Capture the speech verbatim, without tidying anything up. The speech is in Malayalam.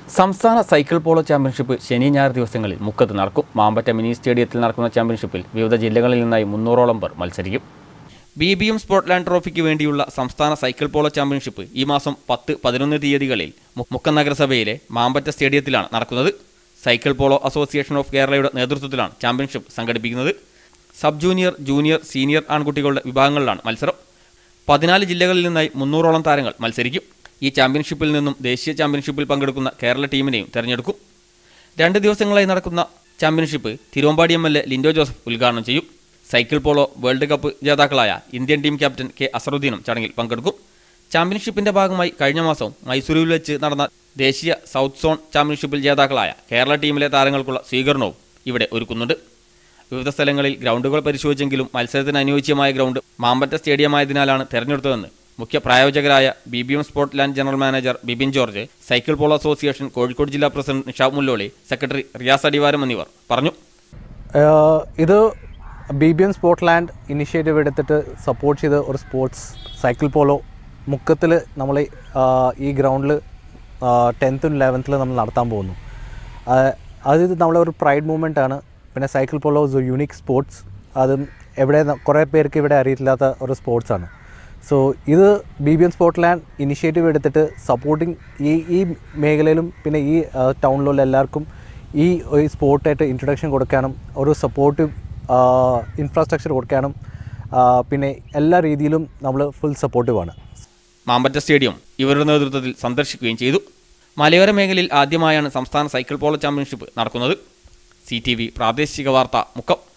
സംസ്ഥാന സൈക്കിൾ പോളോ ചാമ്പ്യൻഷിപ്പ് ശനി ഞായർ ദിവസങ്ങളിൽ മുക്കത്ത് നടക്കും. മാമ്പറ്റ മിനി സ്റ്റേഡിയത്തിൽ നടക്കുന്ന ചാമ്പ്യൻഷിപ്പിൽ വിവിധ ജില്ലകളിൽ നിന്നായി മുന്നൂറോളം പേർ മത്സരിക്കും. ബി ബി എം സ്പോർട്ട്ലാൻഡ് ട്രോഫിക്ക് വേണ്ടിയുള്ള സംസ്ഥാന സൈക്കിൾ പോളോ ചാമ്പ്യൻഷിപ്പ് ഈ മാസം പത്ത് പതിനൊന്ന് തീയതികളിൽ മുക്കം നഗരസഭയിലെ മാമ്പറ്റ സ്റ്റേഡിയത്തിലാണ് നടക്കുന്നത്. സൈക്കിൾ പോളോ അസോസിയേഷൻ ഓഫ് കേരളയുടെ നേതൃത്വത്തിലാണ് ചാമ്പ്യൻഷിപ്പ് സംഘടിപ്പിക്കുന്നത്. സബ് ജൂനിയർ, ജൂനിയർ, സീനിയർ ആൺകുട്ടികളുടെ വിഭാഗങ്ങളിലാണ് മത്സരം. പതിനാല് ജില്ലകളിൽ നിന്നായി മുന്നൂറോളം താരങ്ങൾ മത്സരിക്കും. ഈ ചാമ്പ്യൻഷിപ്പിൽ നിന്നും ദേശീയ ചാമ്പ്യൻഷിപ്പിൽ പങ്കെടുക്കുന്ന കേരള ടീമിനെയും തെരഞ്ഞെടുക്കും. രണ്ട് ദിവസങ്ങളായി നടക്കുന്ന championship Thiruvambady M L A Lindo Joseph ഉദ്ഘാടനം ചെയ്യും. സൈക്കിൾ പോളോ വേൾഡ് കപ്പ് ജേതാക്കളായ ഇന്ത്യൻ ടീം ക്യാപ്റ്റൻ കെ അസറുദ്ദീനും ചടങ്ങിൽ പങ്കെടുക്കും. ചാമ്പ്യൻഷിപ്പിന്റെ ഭാഗമായി കഴിഞ്ഞ മാസം മൈസൂരിൽ വെച്ച് നടന്ന ദേശീയ സൗത്ത് സോൺ ചാമ്പ്യൻഷിപ്പിൽ ജേതാക്കളായ കേരള ടീമിലെ താരങ്ങൾക്കുള്ള സ്വീകരണവും ഇവിടെ ഒരുക്കുന്നുണ്ട്. വിവിധ സ്ഥലങ്ങളിൽ ഗ്രൗണ്ടുകൾ പരിശോധിച്ചെങ്കിലും മത്സരത്തിന് അനുയോജ്യമായ ഗ്രൗണ്ട് മാമ്പറ്റ സ്റ്റേഡിയമായതിനാലാണ് തെരഞ്ഞെടുത്തതെന്ന് മുഖ്യ പ്രായോജകരായ B B M Sportland general manager Bibin George, cycle polo association Kozhikode ജില്ലാ പ്രസിഡന്റ് നിഷാബ് മുല്ലോളി, സെക്രട്ടറി റിയാസ് അടിവാരം എന്നിവർ പറഞ്ഞു. ഇത് B B M Sportland initiative എടുത്തിട്ട് സപ്പോർട്ട് ചെയ്ത ഒരു സ്പോർട്സ് സൈക്കിൾ പോളോ മുക്കത്തിൽ നമ്മൾ ഈ ഗ്രൗണ്ടിൽ ടെൻത്തും ലെവൻത്തിൽ നമ്മൾ നടത്താൻ പോകുന്നു. അത് നമ്മളെ ഒരു പ്രൈഡ് മൂവ്മെൻ്റ് ആണ്. പിന്നെ സൈക്കിൾ പോളോ ഒരു യുണീക്ക് സ്പോർട്സ്, അതും എവിടെ കുറേ പേർക്ക് ഇവിടെ അറിയില്ലാത്ത ഒരു സ്പോർട്സാണ്. സോ ഇത് B B M Sportland initiative എടുത്തിട്ട് സപ്പോർട്ടിങ് ഈ ഈ മേഖലയിലും പിന്നെ ഈ ടൗണിലുള്ള എല്ലാവർക്കും ഈ ഈ സ്പോർട്ടായിട്ട് ഇൻട്രൊഡക്ഷൻ കൊടുക്കാനും ഒരു സപ്പോർട്ടീവ് ഇൻഫ്രാസ്ട്രക്ചർ കൊടുക്കാനും പിന്നെ എല്ലാ രീതിയിലും നമ്മൾ ഫുൾ സപ്പോർട്ടീവാണ്. മാമ്പറ്റ സ്റ്റേഡിയം ഇവരുടെ നേതൃത്വത്തിൽ സന്ദർശിക്കുകയും ചെയ്തു. മലയോര മേഖലയിൽ ആദ്യമായാണ് സംസ്ഥാന സൈക്കിൾ പോളോ ചാമ്പ്യൻഷിപ്പ് നടക്കുന്നത്. സി ടി വി പ്രാദേശിക വാർത്ത മുക്കം.